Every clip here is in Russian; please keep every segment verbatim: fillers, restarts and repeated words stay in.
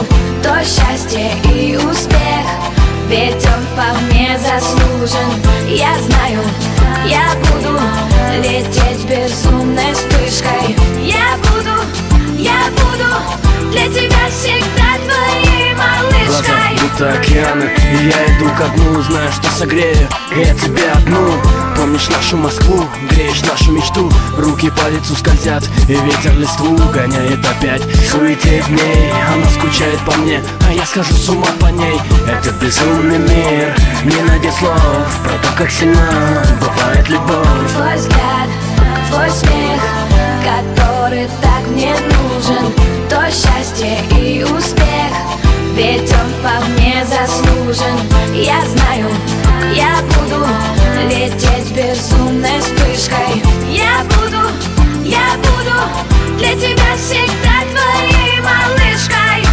то счастье и успех, ведь он вполне заслужен. Я знаю, я буду лететь безумной вспышкой. Я буду, я буду для тебя всегда твоей малышкой. Глаза будто океаны, и я иду ко дну, знаю, что согрею я тебя одну. Помнишь нашу Москву, греешь нашу мечту, руки по лицу скользят, и ветер листву гоняет опять. Суетеет в ней, она скучает по мне, а я схожу с ума по ней. Этот безумный мир не найдет слов про то, как сильна бывает любовь. Твой взгляд, твой смех, который так мне нужен, то счастье и успех, ведь он вполне заслужен. Я знаю, я буду лететь безумной вспышкой. Я буду, я буду для тебя всегда твоей малышкой.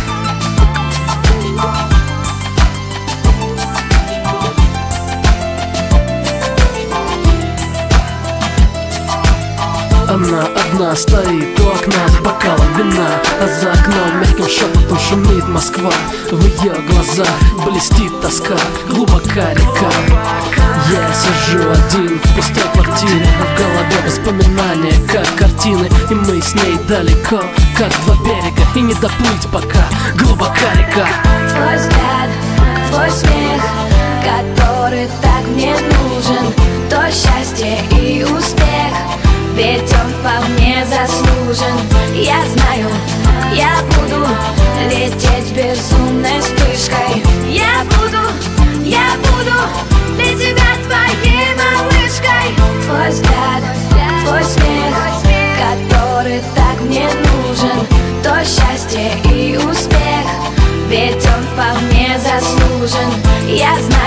Она одна стоит у окна с бокалом вина, а за окном мягким шепотом шумит Москва. В ее глазах блестит тоска, глубока река. Я сижу один в пустой квартире, а в голове воспоминания, как картины. И мы с ней далеко, как два берега, и не доплыть пока, глубока река. Твой взгляд, твой смех, который так мне нужен, то счастье и успех, ведь он вполне заслужен. Я знаю, я буду лететь безумной вспышкой. Я буду, я буду для тебя твоей малышкой. Твой взгляд, твой смех, который так мне нужен, то счастье. счастье и успех, ведь он вполне заслужен. Я знаю.